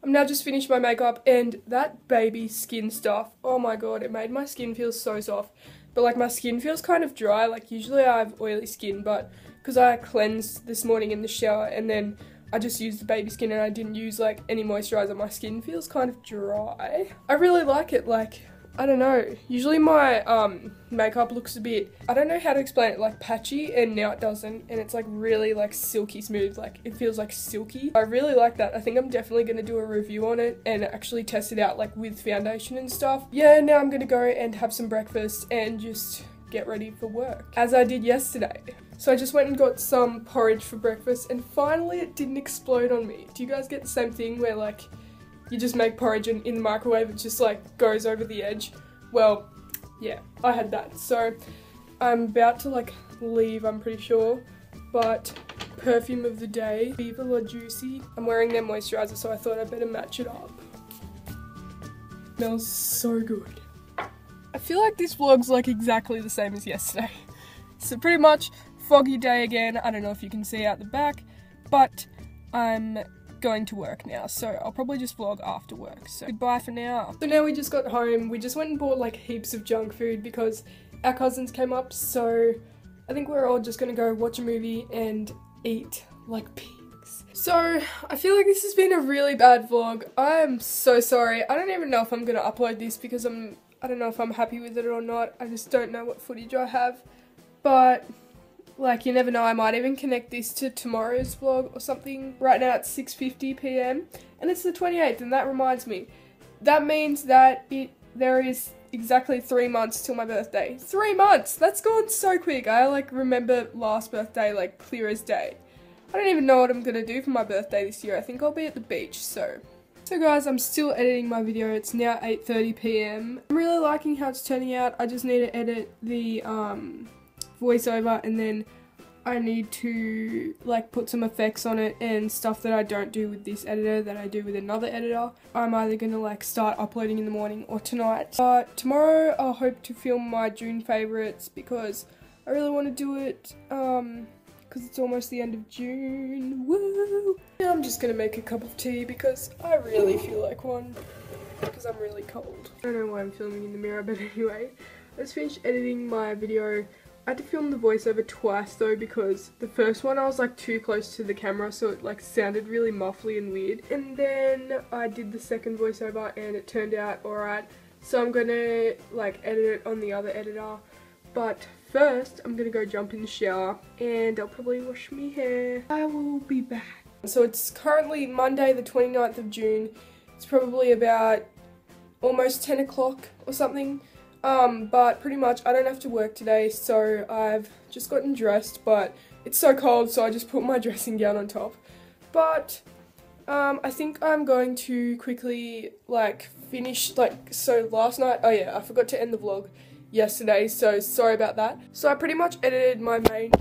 I'm now just finished my makeup, and that baby skin stuff, oh my god, it made my skin feel so soft. But like my skin feels kind of dry. Like usually I have oily skin, but because I cleansed this morning in the shower and then I just used the baby skin and I didn't use like any moisturizer, my skin feels kind of dry. I really like it. Like, I don't know, usually my makeup looks a bit, I don't know how to explain it, like patchy, and now it doesn't, and it's like really like silky smooth, like it feels like silky. I really like that. I think I'm definitely going to do a review on it and actually test it out like with foundation and stuff. Yeah, now I'm going to go and have some breakfast and just get ready for work, as I did yesterday. So I just went and got some porridge for breakfast, and finally it didn't explode on me. Do you guys get the same thing where like you just make porridge and in the microwave it just like goes over the edge? Well, yeah, I had that. So I'm about to like leave, I'm pretty sure, but perfume of the day, Viva La Juicy. I'm wearing their moisturizer, so I thought I'd better match it up. Smells so good. I feel like this vlog's like exactly the same as yesterday. So pretty much foggy day again. I don't know if you can see out the back, but I'm going to work now, so I'll probably just vlog after work. So goodbye for now. So now we just got home. We just went and bought like heaps of junk food because our cousins came up, so I think we're all just gonna go watch a movie and eat like pigs. So I feel like this has been a really bad vlog. I'm so sorry. I don't even know if I'm gonna upload this because I don't know if I'm happy with it or not. I just don't know what footage I have, but like, you never know, I might even connect this to tomorrow's vlog or something. Right now it's 6:50 p.m. and it's the 28th, and that reminds me. That means that there is exactly 3 months till my birthday. 3 months! That's gone so quick. I like remember last birthday like clear as day. I don't even know what I'm gonna do for my birthday this year. I think I'll be at the beach, so guys, I'm still editing my video. It's now 8:30 p.m. I'm really liking how it's turning out. I just need to edit the voiceover, and then I need to like put some effects on it and stuff that I don't do with this editor that I do with another editor. I'm either gonna like start uploading in the morning or tonight. But tomorrow I'll hope to film my June favourites because I really want to do it because it's almost the end of June. Woo! Now I'm just gonna make a cup of tea because I really feel like one because I'm really cold. I don't know why I'm filming in the mirror, but anyway, I just finished editing my video. I had to film the voiceover twice though because the first one I was like too close to the camera, so it like sounded really muffly and weird. And then I did the second voiceover and it turned out alright. So I'm gonna like edit it on the other editor. But first I'm gonna go jump in the shower and I'll probably wash my hair. I will be back. So it's currently Monday the 29th of June. It's probably about almost 10 o'clock or something. But pretty much I don't have to work today, so I've just gotten dressed, but it's so cold, so I just put my dressing gown on top. But I think I'm going to quickly like finish, like, so last night, oh yeah, I forgot to end the vlog yesterday, so sorry about that. So I pretty much edited my main,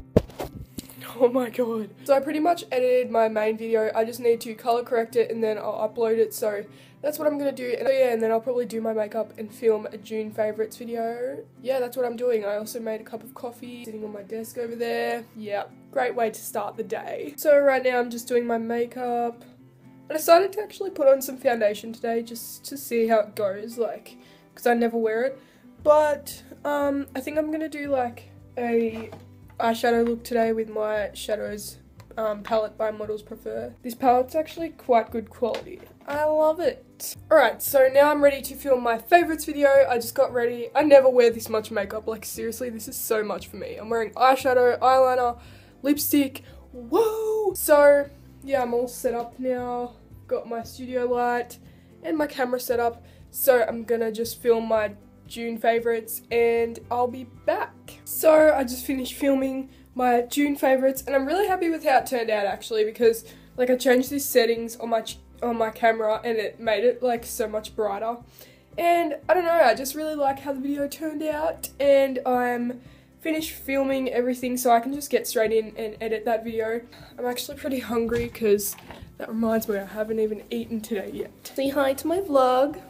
oh my god. So I pretty much edited my main video. I just need to color correct it and then I'll upload it, so that's what I'm gonna do. And yeah, and then I'll probably do my makeup and film a June favourites video. Yeah, that's what I'm doing. I also made a cup of coffee sitting on my desk over there. Yeah, great way to start the day. So right now I'm just doing my makeup. I decided to actually put on some foundation today just to see how it goes, like, because I never wear it. But I think I'm gonna do like a eyeshadow look today with my Shadows palette by Models Prefer. This palette's actually quite good quality. I love it. Alright, so now I'm ready to film my favourites video. I just got ready. I never wear this much makeup. Like, seriously, this is so much for me. I'm wearing eyeshadow, eyeliner, lipstick. Whoa! So, yeah, I'm all set up now. Got my studio light and my camera set up. So I'm gonna just film my June favourites and I'll be back. So I just finished filming my June favourites and I'm really happy with how it turned out actually, because like I changed these settings on my camera and it made it like so much brighter, and I don't know, I just really like how the video turned out, and I'm finished filming everything so I can just get straight in and edit that video. I'm actually pretty hungry because that reminds me I haven't even eaten today yet. Say hi to my vlog.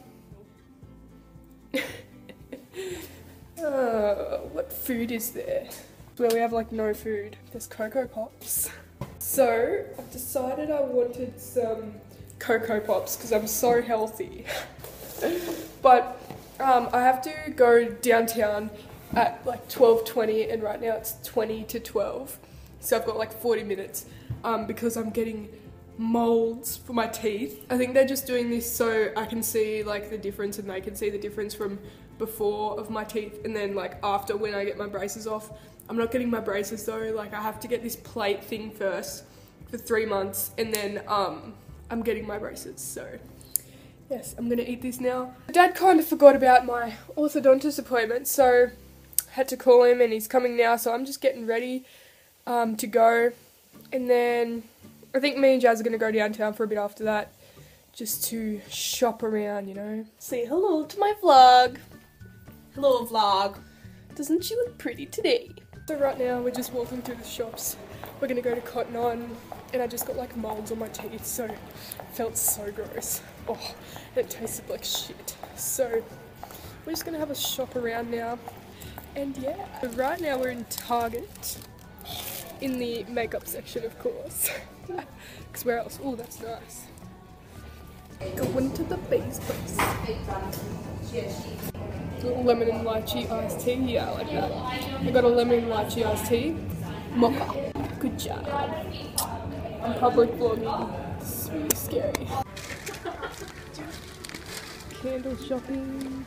What food is there? Where we have like no food. There's Cocoa Pops. So I've decided I wanted some Cocoa Pops because I'm so healthy. But I have to go downtown at like 12:20 and right now it's 20 to 12. So I've got like 40 minutes because I'm getting molds for my teeth. I think they're just doing this so I can see like the difference and they can see the difference from before of my teeth and then like after when I get my braces off. I'm not getting my braces though, like I have to get this plate thing first for 3 months and then I'm getting my braces, so yes, I'm gonna eat this now. Dad kind of forgot about my orthodontist appointment, so I had to call him and he's coming now, so I'm just getting ready to go. And then I think me and Jazz are gonna go downtown for a bit after that, just to shop around, you know. Say hello to my vlog. Hello vlog. Doesn't she look pretty today? So right now we're just walking through the shops. We're gonna go to Cotton On and I just got like molds on my teeth, so it felt so gross. Oh, it tasted like shit. So we're just gonna have a shop around now. And yeah, right now we're in Target. In the makeup section, of course. Because where else? Oh, that's nice. Going to the base place. Little lemon and lychee iced tea. Yeah, I like that. I got a lemon and lychee iced tea. Mocha. Good job. I'm public vlogging. It's really scary. Candle shopping.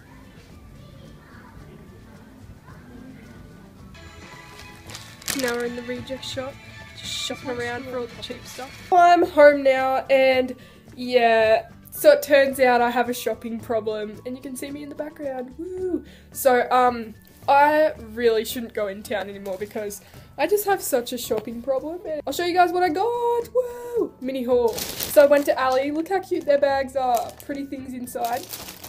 Now we're in the reject shop, just shopping around for all the cheap stuff. I'm home now and yeah, so it turns out I have a shopping problem and you can see me in the background, woo! So I really shouldn't go in town anymore because I just have such a shopping problem. And I'll show you guys what I got, woo! Mini haul. So I went to Ali, look how cute their bags are, pretty things inside.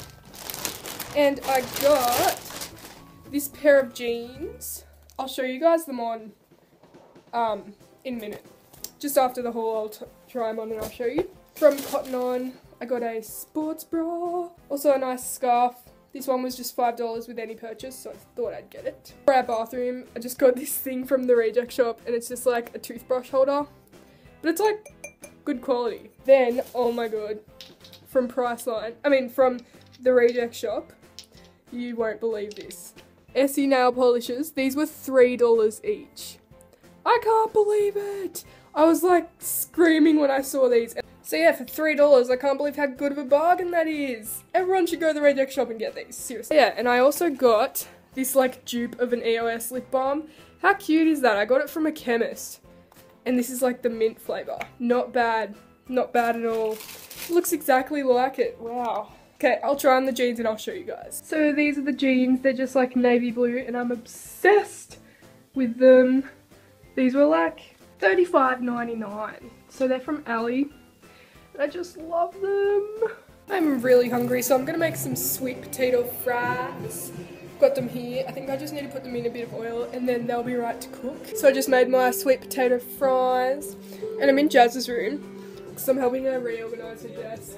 And I got this pair of jeans. I'll show you guys them on in a minute. Just after the haul I'll try them on and I'll show you. From Cotton On I got a sports bra, also a nice scarf. This one was just $5 with any purchase, so I thought I'd get it. For our bathroom I just got this thing from the reject shop and it's just like a toothbrush holder, but it's like good quality. Then, oh my god, from from the reject shop, you won't believe this. Essie nail polishes. These were $3 each. I can't believe it. I was like screaming when I saw these. So yeah, for $3, I can't believe how good of a bargain that is. Everyone should go to the reject shop and get these, seriously. Yeah, and I also got this like dupe of an EOS lip balm. How cute is that? I got it from a chemist. And this is like the mint flavour. Not bad. Not bad at all. Looks exactly like it. Wow. Okay, I'll try on the jeans and I'll show you guys. So these are the jeans, they're just like navy blue and I'm obsessed with them. These were like $35.99. So they're from Ali. And I just love them. I'm really hungry, so I'm gonna make some sweet potato fries. Got them here. I think I just need to put them in a bit of oil and then they'll be right to cook. So I just made my sweet potato fries and I'm in Jazz's room because I'm helping her reorganise her desk.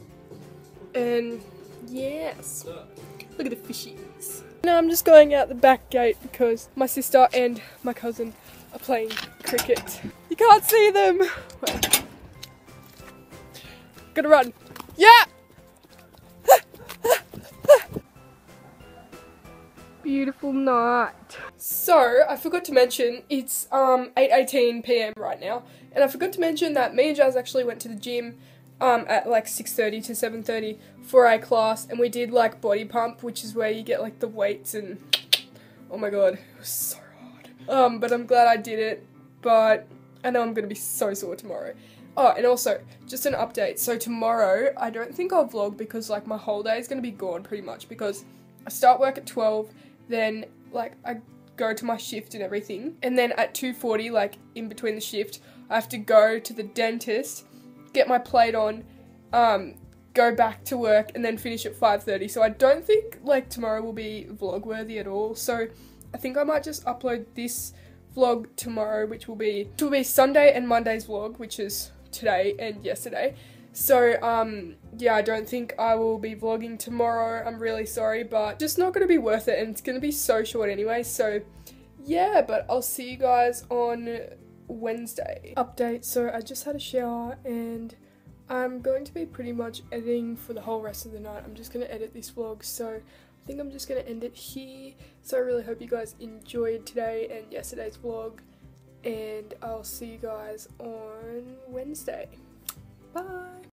And yes, look at the fishies. Now I'm just going out the back gate because my sister and my cousin are playing cricket. You can't see them. Wait. Gotta run. Yeah! Beautiful night. So, I forgot to mention, it's 8:18 PM right now. And I forgot to mention that me and Jazz actually went to the gym at like 6:30 to 7:30 for a class, and we did like body pump, which is where you get like the weights and oh my god, it was so hard. But I'm glad I did it, but I know I'm gonna be so sore tomorrow. Oh, and also, just an update, so tomorrow I don't think I'll vlog because like my whole day is gonna be gone pretty much because I start work at 12, then like I go to my shift and everything, and then at 2:40, like in between the shift, I have to go to the dentist, get my plate on, go back to work and then finish at 5:30. So I don't think like tomorrow will be vlog worthy at all. So I think I might just upload this vlog tomorrow, which will be Sunday and Monday's vlog, which is today and yesterday. So yeah, I don't think I will be vlogging tomorrow. I'm really sorry, but just not going to be worth it and it's going to be so short anyway. So yeah, but I'll see you guys on Wednesday. Update, so I just had a shower and I'm going to be pretty much editing for the whole rest of the night. I'm just going to edit this vlog, so I think I'm just going to end it here. So I really hope you guys enjoyed today and yesterday's vlog, and I'll see you guys on Wednesday. Bye!